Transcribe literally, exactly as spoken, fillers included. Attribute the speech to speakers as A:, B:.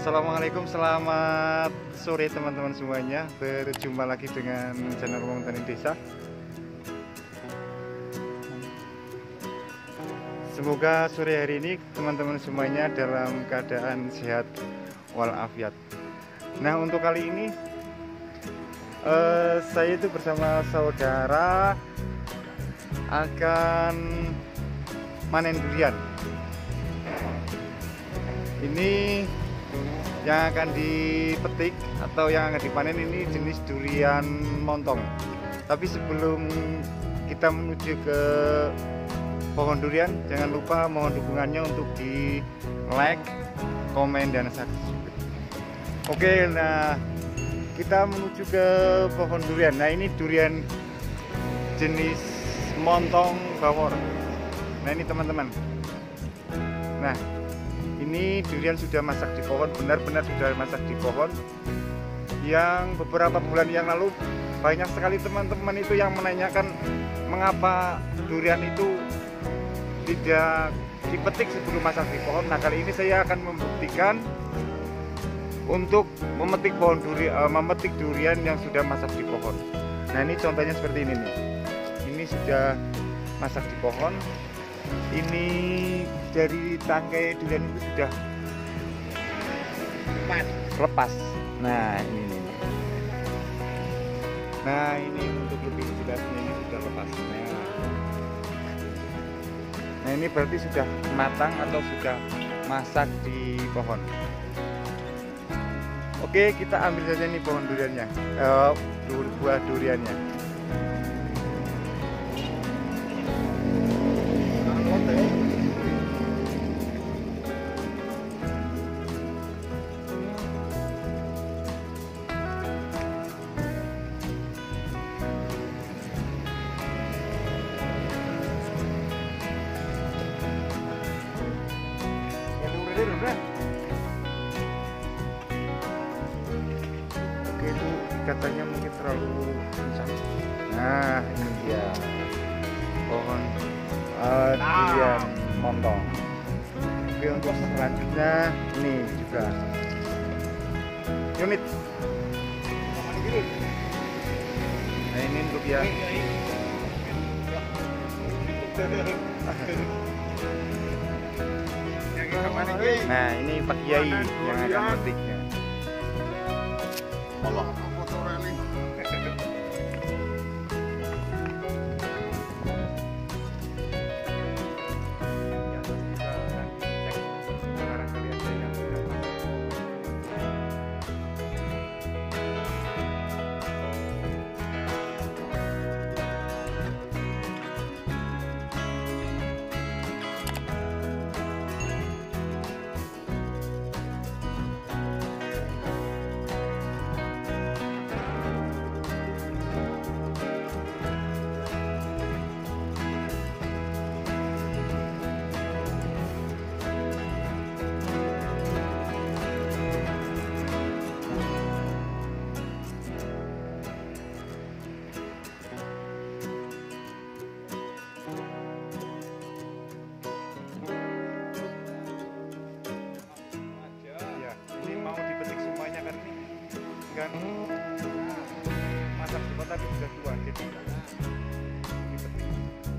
A: Assalamualaikum, selamat sore teman-teman semuanya. Berjumpa lagi dengan channel Wong Tani Desa. Semoga sore hari ini teman-teman semuanya dalam keadaan sehat walafiat. Nah, untuk kali ini eh, saya itu bersama saudara akan manen durian. Ini yang akan dipetik atau yang akan dipanen ini jenis durian montong. Tapi sebelum kita menuju ke pohon durian, jangan lupa mohon dukungannya untuk di like, komen, dan subscribe. Oke, nah kita menuju ke pohon durian. Nah, ini durian jenis montong bawor. Nah, ini teman-teman. Nah, ini durian sudah masak di pohon, benar-benar sudah masak di pohon. Yang beberapa bulan yang lalu banyak sekali teman-teman itu yang menanyakan mengapa durian itu tidak dipetik sebelum masak di pohon. Nah, kali ini saya akan membuktikan untuk memetik pohon durian, memetik durian yang sudah masak di pohon. Nah, ini contohnya seperti ini nih. Ini sudah masak di pohon. Ini dari tangkai durian itu sudah lepas. Nah, ini nih. Nah, ini untuk lebih jelasnya ini sudah lepas. Nah, nah ini berarti sudah matang atau sudah masak di pohon. Oke, kita ambil saja nih pohon duriannya, eh, buah duriannya. Oke, itu katanya mungkin terlalu kencang. Nah, ini dia pohon uh, durian montong. Oke, untuk selanjutnya ini juga unit. Nah, ini untuk yang nah, ini Pak Kiai yang akan memetiknya.
B: Allah, foto railing.
A: Kan masak sempat tapi sudah tua, jadi dipetik.